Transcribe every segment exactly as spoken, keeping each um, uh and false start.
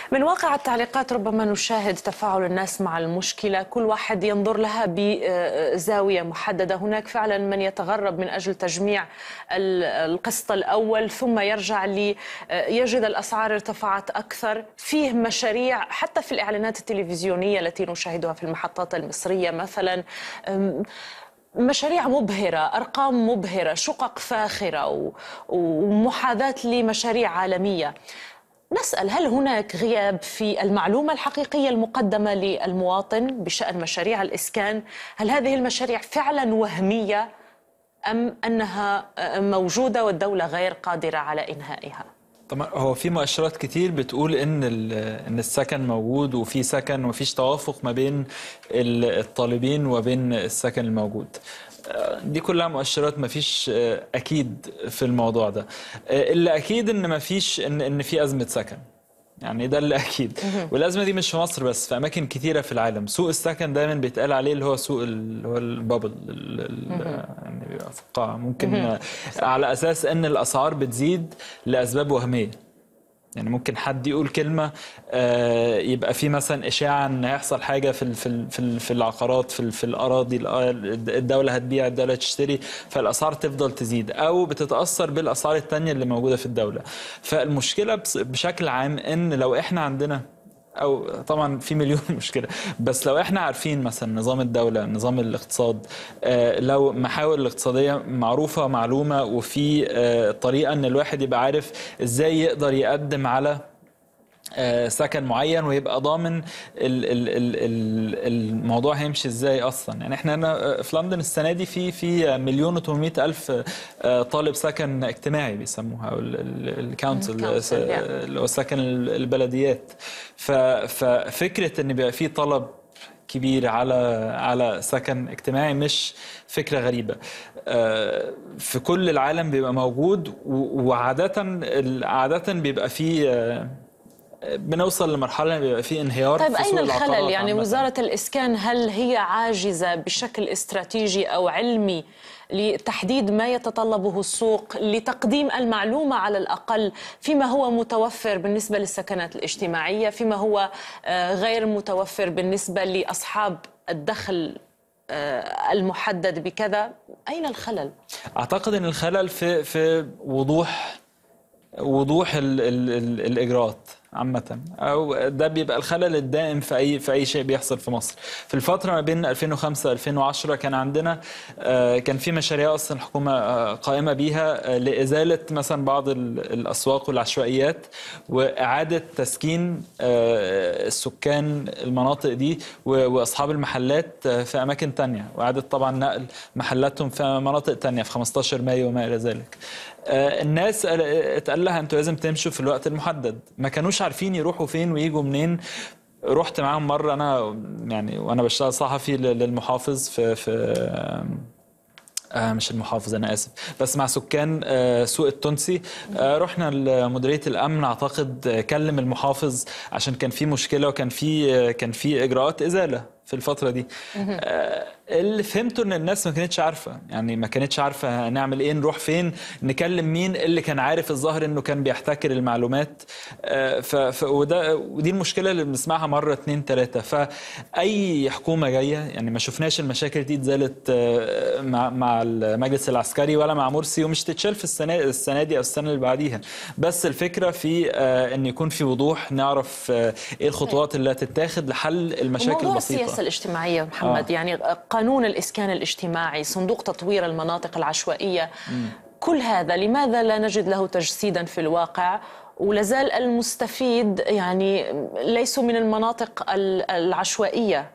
من واقع التعليقات ربما نشاهد تفاعل الناس مع المشكلة، كل واحد ينظر لها بزاوية محددة. هناك فعلا من يتغرب من أجل تجميع القسط الأول ثم يرجع ليجد الأسعار ارتفعت أكثر. فيه مشاريع حتى في الإعلانات التلفزيونية التي نشاهدها في المحطات المصرية مثلا، مشاريع مبهرة، أرقام مبهرة، شقق فاخرة ومحاذاة لمشاريع عالمية. نسأل، هل هناك غياب في المعلومة الحقيقية المقدمة للمواطن بشأن مشاريع الإسكان؟ هل هذه المشاريع فعلا وهمية أم أنها موجودة والدولة غير قادرة على إنهائها؟ طبعا هو في مؤشرات كتير بتقول ان ان السكن موجود، وفي سكن ومفيش توافق ما بين الطالبين وبين السكن الموجود. دي كلها مؤشرات مفيش اكيد في الموضوع ده. اللي اكيد ان مفيش ان ان في ازمه سكن، يعني ده اللي اكيد. والازمه دي مش في مصر بس، في اماكن كتيره في العالم. سوق السكن دايما بيتقال عليه اللي هو سوق اللي هو البابل، يعني بيبقى في القاع، ممكن على اساس ان الاسعار بتزيد لاسباب وهميه. يعني ممكن حد يقول كلمه يبقى في مثلا اشاعه ان هيحصل حاجه في في في في العقارات، في في الاراضي، الدوله هتبيع، الدوله تشتري، فالاسعار تفضل تزيد، او بتتاثر بالاسعار الثانيه اللي موجوده في الدوله. فالمشكله بشكل عام ان لو احنا عندنا، او طبعا في مليون مشكله، بس لو احنا عارفين مثلا نظام الدوله، نظام الاقتصاد، لو محاور الاقتصاديه معروفه معلومه، وفي طريقه ان الواحد يبقى عارف ازاي يقدر يقدم على سكن معين ويبقى ضامن الموضوع هيمشي ازاي اصلا. يعني احنا هنا في لندن السنه دي في في مليون وثمانمائة الف طالب سكن اجتماعي بيسموها، او الكونسل اللي هو سكن البلديات. ففكره ان بيبقى في طلب كبير على على سكن اجتماعي مش فكره غريبه، في كل العالم بيبقى موجود. وعاده عاده بيبقى فيه، بنوصل لمرحله بيبقى في انهيار. طيب في أين الخلل؟ يعني عامة. وزارة الإسكان هل هي عاجزة بشكل استراتيجي أو علمي لتحديد ما يتطلبه السوق، لتقديم المعلومة على الأقل فيما هو متوفر بالنسبة للسكنات الاجتماعية، فيما هو غير متوفر بالنسبة لأصحاب الدخل المحدد بكذا؟ أين الخلل؟ أعتقد أن الخلل في في وضوح وضوح ال ال ال الإجراءات عامة، أو ده بيبقى الخلل الدائم في أي في أي شيء بيحصل في مصر. في الفترة ما بين ألفين وخمسة ألفين وعشرة كان عندنا كان في مشاريع أصلا الحكومة قائمة بيها لإزالة مثلا بعض الأسواق والعشوائيات، وإعادة تسكين السكان المناطق دي وأصحاب المحلات في أماكن تانية، وإعادة طبعا نقل محلاتهم في مناطق تانية في خمستاشر مايو وما إلى ذلك. الناس اتقال لها انتوا لازم تمشوا في الوقت المحدد، ما كانوش عارفين يروحوا فين ويجوا منين. رحت معاهم مره انا يعني وانا بشتغل صحفي للمحافظ في في آه مش المحافظ، انا اسف، بس مع سكان آه سوق التونسي. آه رحنا لمديريه الامن، اعتقد كلم المحافظ عشان كان في مشكله، وكان في آه كان في اجراءات ازاله في الفتره دي. آه اللي فهمته ان الناس ما كانتش عارفه، يعني ما كانتش عارفه هنعمل ايه، نروح فين، نكلم مين. اللي كان عارف الظاهر انه كان بيحتكر المعلومات. آه ف وده ودي المشكله اللي بنسمعها مره اتنين تلاته. فاي حكومه جايه، يعني ما شفناش المشاكل دي اتزالت آه مع مع المجلس العسكري ولا مع مرسي، ومش تتشال في السنه السنه دي او السنه اللي بعديها. بس الفكره في آه ان يكون في وضوح، نعرف آه ايه الخطوات اللي هتتاخد لحل المشاكل البسيطه. السياسه الاجتماعيه محمد، آه. يعني قانون الإسكان الاجتماعي، صندوق تطوير المناطق العشوائية، م. كل هذا لماذا لا نجد له تجسيدا في الواقع؟ ولازال المستفيد يعني ليسوا من المناطق العشوائية.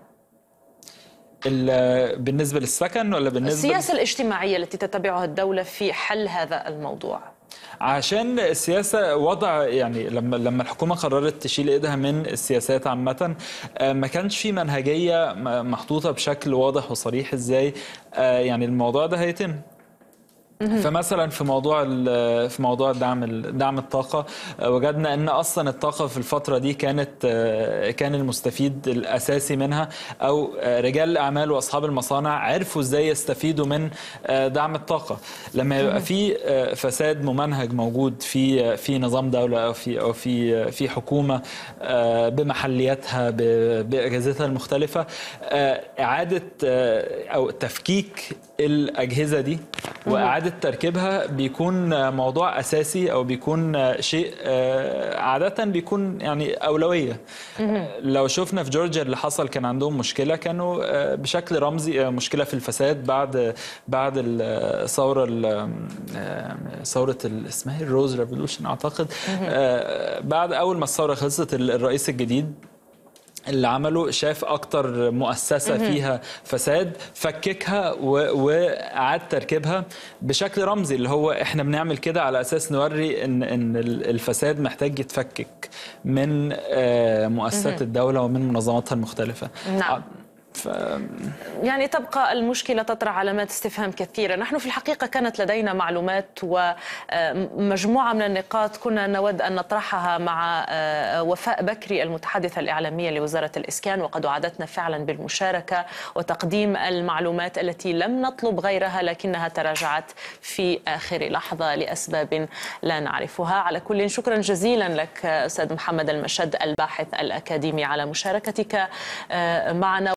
بالنسبة للسكن ولا بالنسبة السياسة الاجتماعية التي تتبعها الدولة في حل هذا الموضوع؟ عشان السياسة وضع، يعني لما لما الحكومة قررت تشيل ايدها من السياسات عامة، ما كانش في منهجية محطوطة بشكل واضح وصريح ازاي يعني الموضوع ده هيتم. فمثلا في موضوع في موضوع دعم دعم الطاقه، وجدنا ان اصلا الطاقه في الفتره دي كانت كان المستفيد الاساسي منها او رجال الاعمال واصحاب المصانع عرفوا ازاي يستفيدوا من دعم الطاقه. لما يبقى في فساد ممنهج موجود في في نظام دوله او في او في في حكومه بمحلياتها باجهزتها المختلفه، اعاده او تفكيك الاجهزه دي واعاده تركيبها بيكون موضوع اساسي او بيكون شيء عاده بيكون يعني اولويه. لو شفنا في جورجيا اللي حصل، كان عندهم مشكله، كانوا بشكل رمزي مشكله في الفساد بعد بعد الثوره ثوره اسمها الروز ريفولوشن اعتقد. بعد اول ما الثوره خلصت، الرئيس الجديد اللي عمله شاف اكتر مؤسسه فيها فساد فككها واعاد تركيبها بشكل رمزي، اللي هو احنا بنعمل كده على اساس نوري ان ان الفساد محتاج يتفكك من مؤسسات الدوله ومن منظماتها المختلفه. نعم. ف... يعني تبقى المشكلة تطرح علامات استفهام كثيرة. نحن في الحقيقة كانت لدينا معلومات ومجموعة من النقاط كنا نود أن نطرحها مع وفاء بكري المتحدثة الإعلامية لوزارة الإسكان، وقد وعدتنا فعلا بالمشاركة وتقديم المعلومات التي لم نطلب غيرها لكنها تراجعت في آخر لحظة لأسباب لا نعرفها. على كل، شكرا جزيلا لك أستاذ محمد المشد الباحث الأكاديمي على مشاركتك معنا.